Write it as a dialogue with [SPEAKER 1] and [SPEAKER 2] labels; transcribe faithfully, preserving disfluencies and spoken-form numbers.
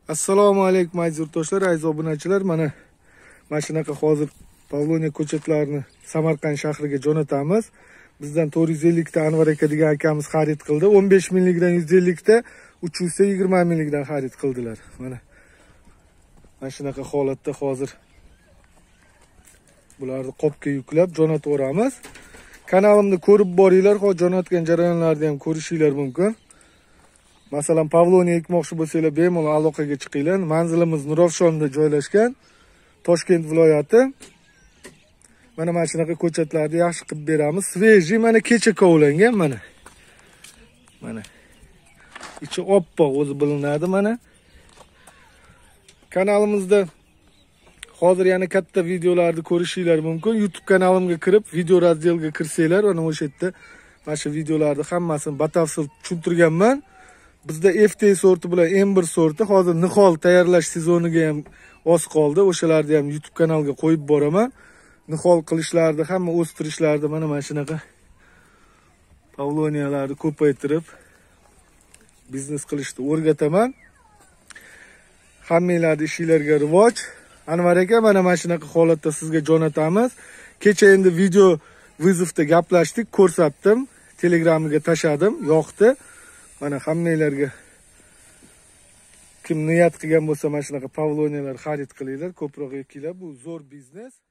[SPEAKER 1] Assalomu alaykum aziz yurtdoshlar, aziz obunachilar. Mana mana shunaqa hozir Pavloniya ko'chatlarini Samarqand shahriga jo'natamiz. Bizdan to'rt yuz ellik ta Anvar aka degan akamiz xarid qildi. o'n besh minglikdan yuz ellik ta, uch yuz ta yigirma minglikdan xarid qildilar. Mana mana shunaqa holatda hozir bularni qopga yuklab jo'natib o'ramiz. Kanalimni ko'rib boringlar, hozir jo'natgan jarayonlarni ham ko'rishinglar mumkin. Masalan, Pavloniya ekmoqchi bo'lsanglar, bemalol aloqaga chiqinglar. Manzilimiz Nurafshonda joylashgan, Toshkent viloyati. Mana mana shunaqa ko'chatlarni yaxshi qilib beramiz. Sveji, mana kecha kovlangan mana. Mana. Ichi oppoq o'zi bilinadi mana. Kanalimizda hozir yana katta videolarni ko'rishinglar mumkin. YouTube kanalimga kirib, video razdelga kirsanglar, mana o'sha yerda mana shu videolarni hammasini batafsil tushuntirganman. Bizda F T sorti bilan M bir sorti hozir nihol tayyorlash sezoniga ham oz qoldi. O'shalarni ham YouTube kanalga qo'yib boraman. Nihol qilishlarni, hamma o'stirishlarni mana mana shunaqa Pavloniyalarni ko'paytirib biznes qilishni o'rgataman. Hammanglarning ishinglarga rivoj. Anvar aka, mana mana shunaqa holatda sizga jo'natamiz. Kecha endi video vizovda gaplashdik, ko'rsatdim. Telegramga tashladim, yoqdi. Mana hammanglarga kim niyat qilgan bo'lsa, mana shunaqa Pavloniyalar xarid qilinglar, ko'proq ekinglar. Bu zo'r biznes.